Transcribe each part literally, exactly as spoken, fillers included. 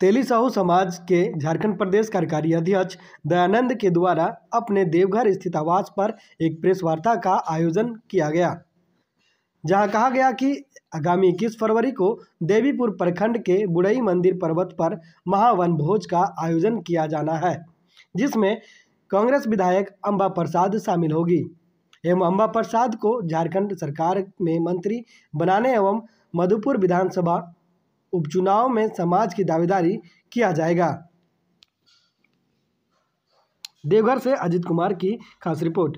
तेली साहू समाज के झारखंड प्रदेश कार्यकारी अध्यक्ष दयानंद के द्वारा अपने देवघर स्थित आवास पर एक प्रेस वार्ता का आयोजन किया गया, जहां कहा गया कि आगामी इक्कीस फरवरी को देवीपुर प्रखंड के बुढ़ई मंदिर पर्वत पर महावन भोज का आयोजन किया जाना है, जिसमें कांग्रेस विधायक अंबा प्रसाद शामिल होगी एवं अंबा प्रसाद को झारखंड सरकार में मंत्री बनाने एवं मधुपुर विधानसभा उपचुनाव में समाज की दावेदारी किया जाएगा। देवघर से अजित कुमार की खास रिपोर्ट।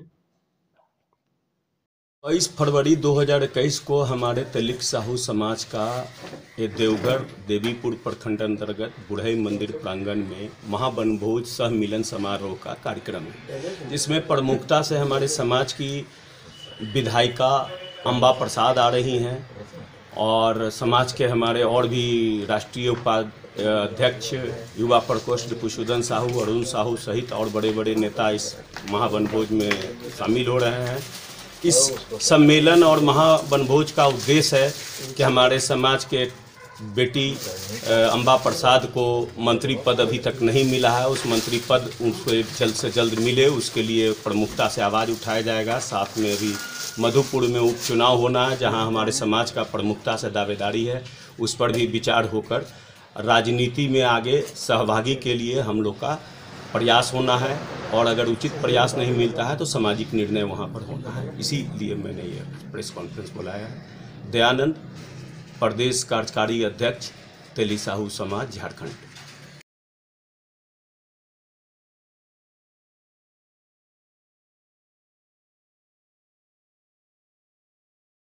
बाईस फरवरी दो हज़ार इक्कीस को हमारे तेली साहू समाज का ये देवघर देवीपुर प्रखंड अंतर्गत बुढ़ई मंदिर प्रांगण में महावनभोज सह मिलन समारोह का कार्यक्रम है, जिसमें प्रमुखता से हमारे समाज की विधायिका अंबा प्रसाद आ रही हैं और समाज के हमारे और भी राष्ट्रीय उपाध्यक्ष युवा प्रकोष्ठ पुष्पदन साहू, अरुण साहू सहित और बड़े बड़े नेता इस महावनभोज में शामिल हो रहे हैं। इस सम्मेलन और महावनभोज का उद्देश्य है कि हमारे समाज के बेटी अंबा प्रसाद को मंत्री पद अभी तक नहीं मिला है, उस मंत्री पद उनको जल्द से जल्द मिले, उसके लिए प्रमुखता से आवाज़ उठाया जाएगा। साथ में अभी मधुपुर में उपचुनाव होना है, जहां हमारे समाज का प्रमुखता से दावेदारी है, उस पर भी विचार होकर राजनीति में आगे सहभागी के लिए हम लोग का प्रयास होना है और अगर उचित प्रयास नहीं मिलता है तो सामाजिक निर्णय वहां पर होना है। इसीलिए मैंने ये प्रेस कॉन्फ्रेंस बुलाया है। दयानंद, प्रदेश कार्यकारी अध्यक्ष, तेली साहू समाज, झारखंड।